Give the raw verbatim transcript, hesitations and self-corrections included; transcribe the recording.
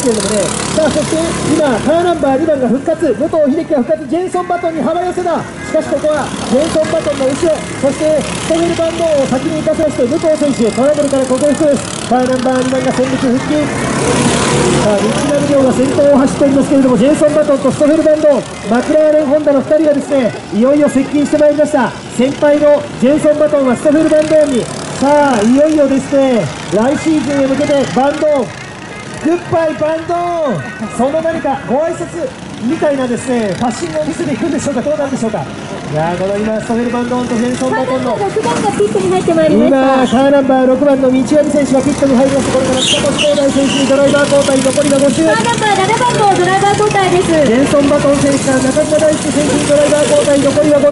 ますけれどもね。さあそして今カーナンバーにばんが復活、武藤秀樹が復活、ジェンソン・バトンに幅寄せだ。しかしここはジェンソン・バトンの後ろ、そしてストフェルバンドを先に行かせまして武藤選手トラブルからここへ来です。カーナンバーにばんが戦列復帰。さあ日南亮が先頭を走っておりますけれども、ジェンソン・バトンとストフェルバンド、マクラーレン・ホンダのふたりがですねいよいよ接近してまいりました。先輩のジェンソン・バトンはストフェルバンドに、さあいよいよですね来シーズンへ向けてバンドングッバイバンドン、その何かご挨拶みたいなですねファッシングを見せていくんでしょうか、どうなんでしょうか。いやー、この今ストフェルバンドンとジェンソン・バトンのろくばんがピットに入ってまいりました。 今カーナンバーろくばんの道上選手がピットに入ります。これから北越光大選手にドライバー交代、残りがご周。 カーナンバーななばんのドライバー交代です。 ジェンソン・バトン選手から中島大輔選手にドライバー交代、残りはご